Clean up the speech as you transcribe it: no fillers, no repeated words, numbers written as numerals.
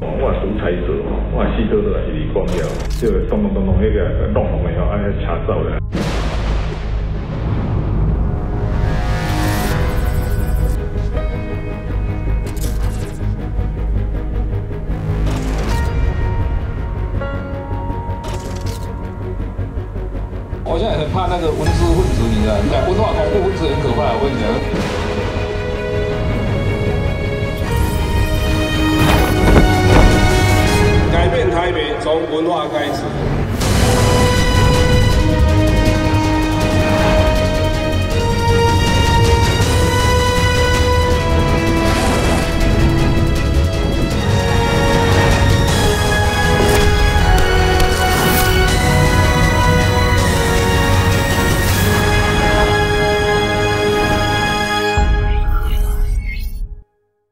我属彩色吼，我四颗都是离光了，就咚咚咚咚那个弄红的吼，安尼车走了。 我现在很怕那个文字混子，你知道？在文化恐怖分子很可怕，我跟你讲。 改变台北从文化概